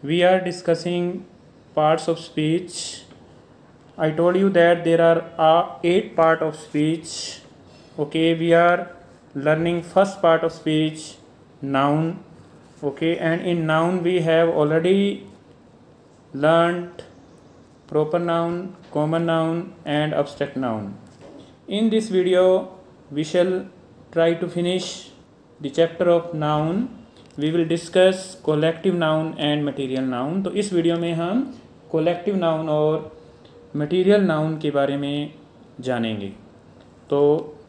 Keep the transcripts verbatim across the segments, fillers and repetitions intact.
we are discussing parts of speech. I told you that there are uh, eight part of speech. Okay, we are learning first part of speech, noun. Okay, and in noun we have already learnt proper noun, common noun and abstract noun. In this video we shall try to finish the chapter of noun. We will discuss collective noun and material noun. तो इस video में हम collective noun और material noun के बारे में जानेंगे. तो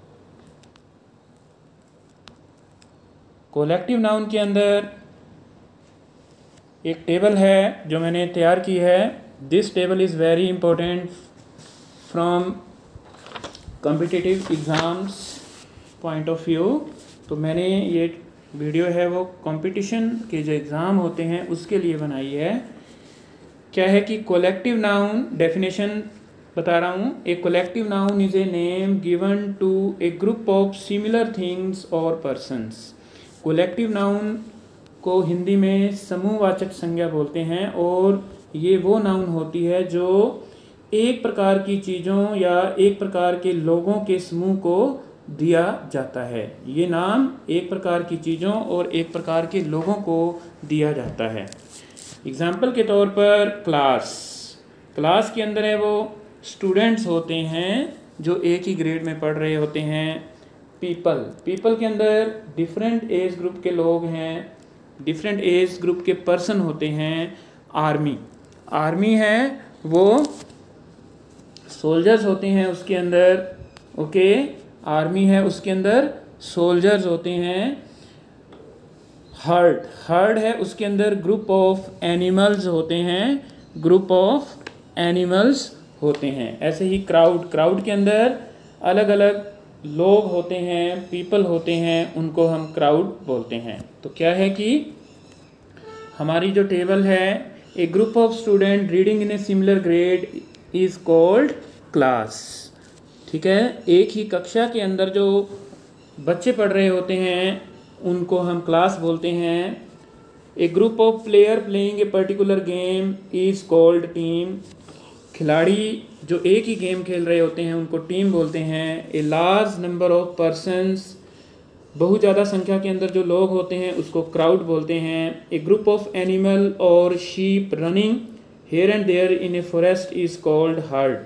collective noun के अंदर एक टेबल है जो मैंने तैयार की है. This table is very important from competitive exams point of view. तो मैंने ये वीडियो है वो कंपटीशन के जो एग्ज़ाम होते हैं उसके लिए बनाई है. क्या है कि कोलेक्टिव नाउन डेफिनेशन बता रहा हूँ. A collective noun is a name given to a group of similar things और पर्सन्स. कोलेक्टिव नाउन को हिंदी में समूहवाचक संज्ञा बोलते हैं और ये वो नाउन होती है जो एक प्रकार की चीज़ों या एक प्रकार के लोगों के समूह को दिया जाता है. ये नाम एक प्रकार की चीज़ों और एक प्रकार के लोगों को दिया जाता है. एग्जाम्पल के तौर पर क्लास. क्लास के अंदर है वो स्टूडेंट्स होते हैं जो एक ही ग्रेड में पढ़ रहे होते हैं. पीपल पीपल के अंदर डिफरेंट एज ग्रुप के लोग हैं, डिफरेंट एज ग्रुप के पर्सन होते हैं. आर्मी आर्मी है वो सोल्जर्स होते हैं उसके अंदर. ओके, आर्मी है उसके अंदर सोल्जर्स होते हैं. हर्ड हर्ड है उसके अंदर ग्रुप ऑफ एनिमल्स होते हैं, ग्रुप ऑफ एनिमल्स होते हैं. ऐसे ही क्राउड क्राउड के अंदर अलग अलग लोग होते हैं, पीपल होते हैं, उनको हम क्राउड बोलते हैं. तो क्या है कि हमारी जो टेबल है, a group of student reading in a similar grade is called class. ठीक है, एक ही कक्षा के अंदर जो बच्चे पढ़ रहे होते हैं उनको हम क्लास बोलते हैं. A group of player playing a particular game is called team. खिलाड़ी जो एक ही गेम खेल रहे होते हैं उनको टीम बोलते हैं. A large number of persons, बहुत ज़्यादा संख्या के अंदर जो लोग होते हैं उसको क्राउड बोलते हैं. ए ग्रुप ऑफ एनिमल और sheep running here and there in a forest is called herd.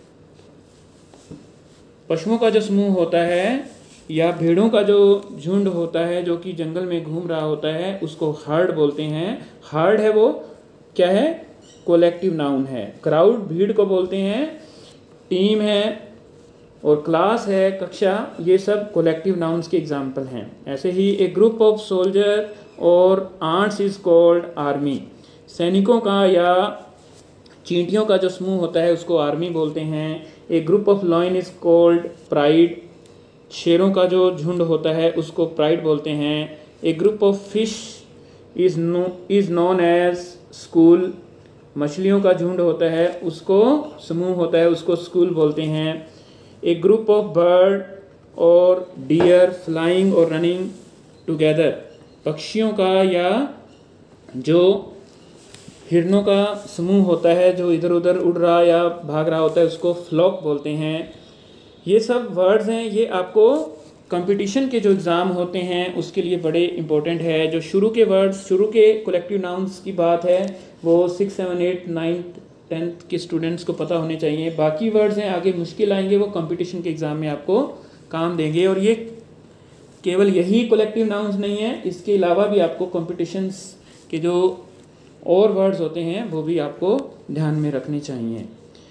पशुओं का जो समूह होता है या भेड़ों का जो झुंड होता है जो कि जंगल में घूम रहा होता है उसको हर्ड बोलते हैं. हर्ड है वो क्या है, कोलेक्टिव नाउन है. क्राउड भीड़ को बोलते हैं. टीम है और क्लास है कक्षा, ये सब कोलेक्टिव नाउन्स के एग्जाम्पल हैं. ऐसे ही ए ग्रुप ऑफ सोल्जर और आर्ट्स इज़ कॉल्ड आर्मी. सैनिकों का या चींटियों का जो समूह होता है उसको आर्मी बोलते हैं. A group of lion is called pride. शेरों का जो झुंड होता है उसको प्राइड बोलते हैं. A group of fish is no is known as school. मछलियों का झुंड होता है उसको समूह होता है उसको स्कूल बोलते हैं. ए ग्रुप ऑफ बर्ड और डियर फ्लाइंग और रनिंग टुगेदर. पक्षियों का या जो हिरणों का समूह होता है जो इधर उधर उड़ रहा या भाग रहा होता है उसको फ्लॉक बोलते हैं. ये सब वर्ड्स हैं, ये आपको कंपटीशन के जो एग्ज़ाम होते हैं उसके लिए बड़े इंपॉर्टेंट है. जो शुरू के वर्ड्स, शुरू के कलेक्टिव नाउन्स की बात है वो six seven eight ninth tenth के स्टूडेंट्स को पता होने चाहिए. बाकी वर्ड्स हैं आगे मुश्किल आएंगे, वो कंपटीशन के एग्ज़ाम में आपको काम देंगे. और ये केवल यही कलेक्टिव नाउन्स नहीं है, इसके अलावा भी आपको कंपटीशंस के जो और वर्ड्स होते हैं वो भी आपको ध्यान में रखने चाहिए.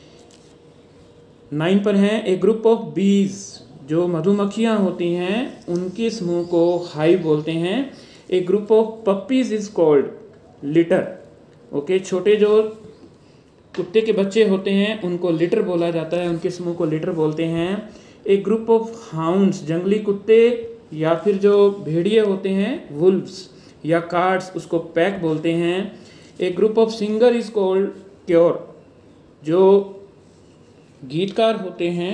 नाइन पर हैं ए ग्रुप ऑफ बीज. जो मधुमक्खियाँ होती हैं उनके समूह को हाइव बोलते हैं. A group of puppies is called litter. Okay, छोटे जो कुत्ते के बच्चे होते हैं उनको लिटर बोला जाता है, उनके समूह को लिटर बोलते हैं. ए ग्रुप ऑफ हाउंड्स, जंगली कुत्ते या फिर जो भेड़िए होते हैं वुल्व्स या कार्ड्स, उसको पैक बोलते हैं. A group of singer is called choir. जो गीतकार होते हैं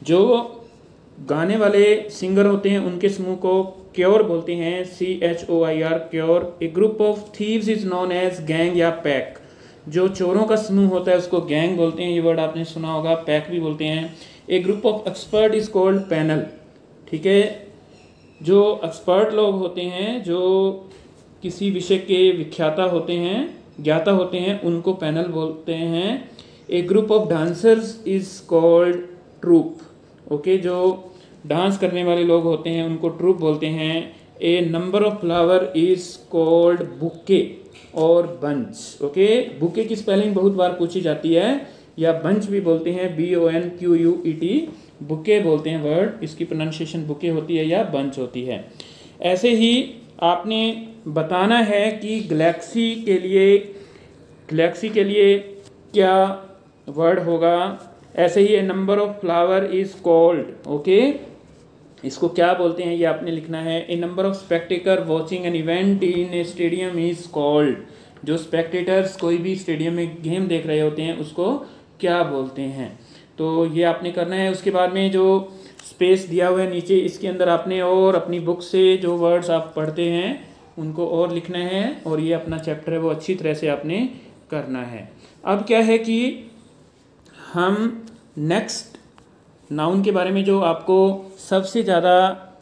जो गाने वाले सिंगर होते हैं उनके समूह को क्योर बोलते हैं, C H O I R, choir. A group of thieves is known as gang या पैक। जो चोरों का समूह होता है उसको गैंग बोलते हैं, ये वर्ड आपने सुना होगा, पैक भी बोलते हैं। A group of expert is called panel, ठीक है। जो एक्सपर्ट लोग होते हैं, जो किसी विषय के विख्याता होते हैं, ज्ञाता होते हैं, उनको पैनल बोलते हैं। A group of dancers is called troupe, okay. जो डांस करने वाले लोग होते हैं उनको ट्रूप बोलते हैं। A number of flower is called bouquet और बंच, ओके। बुके की स्पेलिंग बहुत बार पूछी जाती है, या बंच भी बोलते हैं, B O N Q U E T, bouquet बोलते हैं वर्ड, इसकी प्रोनाउंसिएशन बुके होती है या बंच होती है। ऐसे ही आपने बताना है कि गैलेक्सी के लिए गैलेक्सी के लिए क्या वर्ड होगा। ऐसे ही a number of flower is called, okay, इसको क्या बोलते हैं ये आपने लिखना है। A number of spectator watching an event in a stadium is called. जो स्पेक्टेटर्स कोई भी स्टेडियम में गेम देख रहे होते हैं उसको क्या बोलते हैं, तो ये आपने करना है। उसके बाद में जो स्पेस दिया हुआ है नीचे, इसके अंदर आपने और अपनी बुक से जो वर्ड्स आप पढ़ते हैं उनको और लिखना है, और ये अपना चैप्टर है वो अच्छी तरह से आपने करना है। अब क्या है कि हम नेक्स्ट नाउन के बारे में जो आपको सबसे ज़्यादा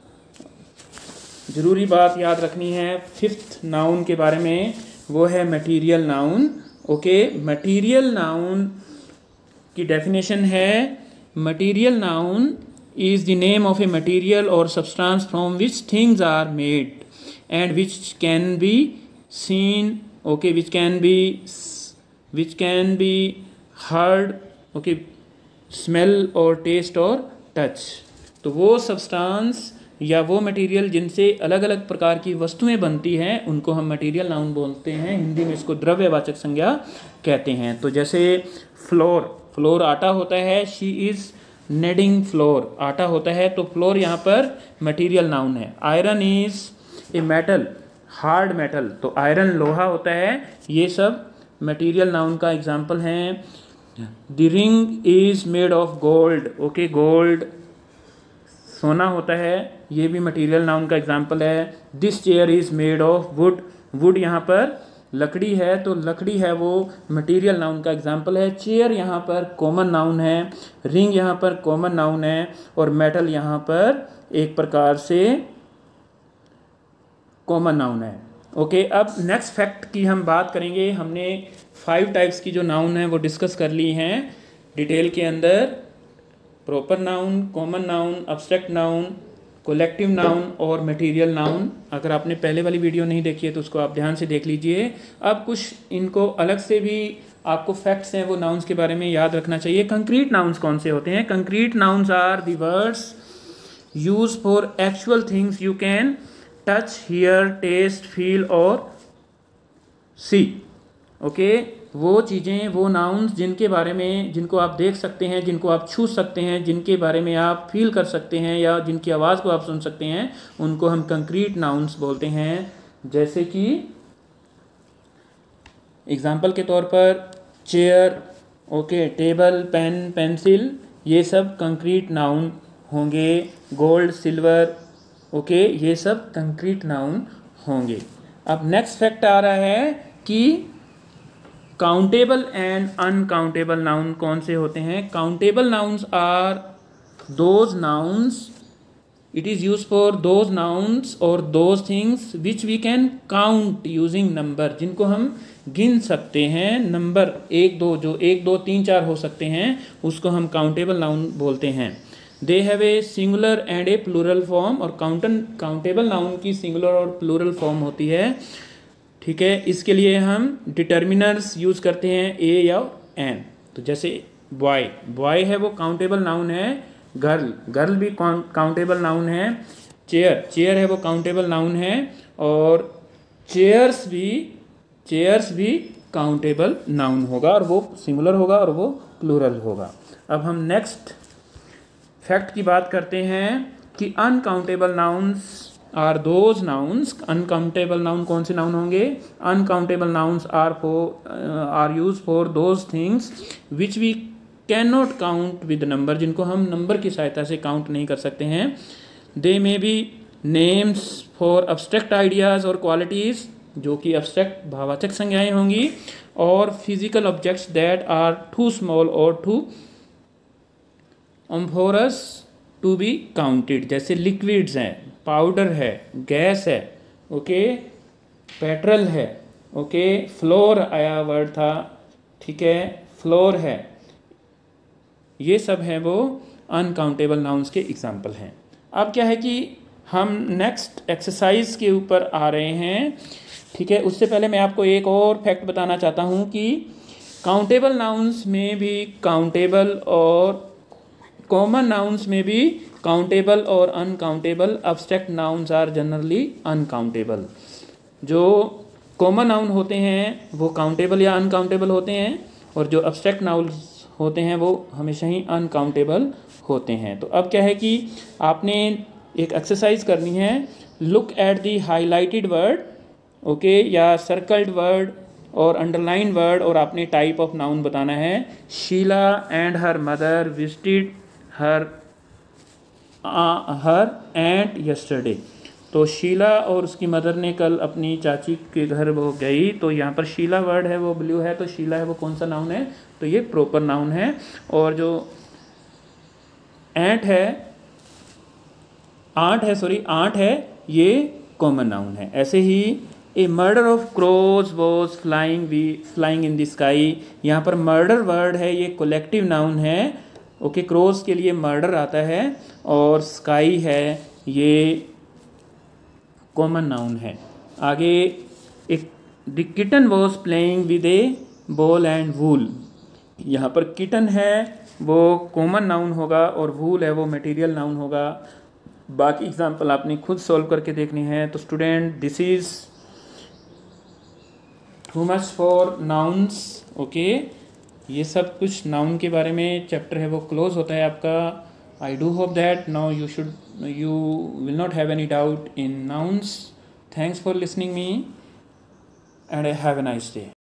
ज़रूरी बात याद रखनी है फिफ्थ नाउन के बारे में, वो है material noun, okay. Material noun की डेफिनेशन है, material noun is the name of a material or substance from which things are made and which can be seen, okay, which can be which can be heard, okay, smell or taste or touch। तो वो substance या वो material जिनसे अलग अलग प्रकार की वस्तुएं बनती हैं उनको हम मटेरियल नाउन बोलते हैं। हिंदी में इसको द्रव्यवाचक संज्ञा कहते हैं। तो जैसे फ्लोर, फ्लोर आटा होता है, शी इज़ नेडिंग फ्लोर, आटा होता है, तो फ्लोर यहाँ पर मटेरियल नाउन है। Iron is a metal, hard metal, तो आयरन लोहा होता है। ये सब मटेरियल नाउन का एग्जाम्पल हैं। The ring is made of gold, okay, gold सोना होता है, ये भी मटेरियल नाउन का एग्जाम्पल है। This chair is made of wood, wood यहाँ पर लकड़ी है, तो लकड़ी है वो मटेरियल नाउन का एग्जाम्पल है। चेयर यहाँ पर कॉमन नाउन है, रिंग यहाँ पर कॉमन नाउन है, और मेटल यहाँ पर एक प्रकार से कॉमन नाउन है, ओके। अब नेक्स्ट फैक्ट की हम बात करेंगे। हमने फाइव टाइप्स की जो नाउन है वो डिस्कस कर ली हैं डिटेल के अंदर। Proper noun, common noun, abstract noun, collective noun और मटेरियल नाउन। अगर आपने पहले वाली वीडियो नहीं देखी है तो उसको आप ध्यान से देख लीजिए। अब कुछ इनको अलग से भी आपको फैक्ट्स हैं वो नाउन्स के बारे में याद रखना चाहिए। कंक्रीट नाउन्स कौन से होते हैं? Concrete nouns are the words use for actual things you can touch, hear, taste, feel और सी, ओके। वो चीज़ें, वो नाउन्स जिनके बारे में, जिनको आप देख सकते हैं, जिनको आप छू सकते हैं, जिनके बारे में आप फील कर सकते हैं या जिनकी आवाज़ को आप सुन सकते हैं, उनको हम कंक्रीट नाउन्स बोलते हैं। जैसे कि एग्जाम्पल के तौर पर chair, okay, table, pen, pencil, ये सब कंक्रीट नाउन होंगे। गोल्ड, सिल्वर, ओके, ये सब कंक्रीट नाउन होंगे। अब नेक्स्ट फैक्ट आ रहा है कि काउंटेबल एंड अनकाउंटेबल नाउन कौन से होते हैं। Countable nouns are those nouns, it is use for those nouns और those things which we can count using number, जिनको हम गिन सकते हैं। नंबर एक दो, जो एक दो तीन चार हो सकते हैं, उसको हम काउंटेबल नाउन बोलते हैं। They have a singular and a plural form, और काउंटन काउंटेबल नाउन की सिंगुलर और प्लूरल फॉर्म होती है, ठीक है। इसके लिए हम डिटर्मिनर्स यूज़ करते हैं, ए या एन। तो जैसे बॉय, बॉय है वो काउंटेबल नाउन है। गर्ल, गर्ल भी काउंटेबल नाउन है। चेयर, चेयर है वो काउंटेबल नाउन है। और चेयर्स भी, चेयर्स भी काउंटेबल नाउन होगा, और वो सिंगुलर होगा और वो प्लूरल होगा। अब हम नेक्स्ट फैक्ट की बात करते हैं कि uncountable nouns are those nouns. Uncountable noun कौन से नाउन होंगे? Uncountable nouns are for are use for those things which we can not count with number, जिनको हम नंबर की सहायता से काउंट नहीं कर सकते हैं। They may be names for abstract ideas और क्वालिटीज़, जो कि अब्स्ट्रैक्ट भाववाचक संज्ञाएं होंगी, और physical objects that are too small और too amorphous to be counted, जैसे लिक्विड्स हैं, पाउडर है, गैस है, ओके, पेट्रोल है, ओके, फ्लोर आया वर्ड था, ठीक है, फ्लोर है, ये सब हैं वो अनकाउंटेबल नाउन्स के एग्जाम्पल हैं। अब क्या है कि हम नेक्स्ट एक्सरसाइज के ऊपर आ रहे हैं, ठीक है। उससे पहले मैं आपको एक और फैक्ट बताना चाहता हूँ कि काउंटेबल नाउन्स में भी काउंटेबल और कॉमन नाउन्स में भी काउंटेबल और uncountable, abstract nouns are generally uncountable. जो कॉमन नाउन होते हैं वो काउंटेबल या अनकाउंटेबल होते हैं, और जो अब्स्ट्रैक्ट नाउन्स होते हैं वो हमेशा ही अनकाउंटेबल होते हैं। तो अब क्या है कि आपने एक एक्सरसाइज करनी है, look at the highlighted word, okay, या सर्कल्ड वर्ड और अंडरलाइन वर्ड, और आपने टाइप ऑफ नाउन बताना है। Sheela and her mother visited her her aunt yesterday. तो शीला और उसकी मदर ने कल अपनी चाची के घर वो गई, तो यहाँ पर शीला वर्ड है वो ब्लू है, तो शीला है वो कौन सा नाउन है, तो ये प्रॉपर नाउन है। और जो एंट है आंट है सॉरी आंट है ये कॉमन नाउन है। ऐसे ही a murder of crows was flying we flying in the sky, यहाँ पर मर्डर वर्ड है ये कलेक्टिव नाउन है, ओके, क्रोज के लिए मर्डर आता है, और स्काई है ये कॉमन नाउन है। आगे एक the kitten was playing with a ball and wool, यहाँ पर किटन है वो कॉमन नाउन होगा और वूल है वो मटेरियल नाउन होगा। बाकी एग्जाम्पल आपने खुद सॉल्व करके देखनी है। तो student this is too much for nouns, okay, ये सब कुछ नाउन के बारे में चैप्टर है वो क्लोज होता है आपका। I do hope that now you should you will not have any doubt in nouns. Thanks for listening me and have a nice day.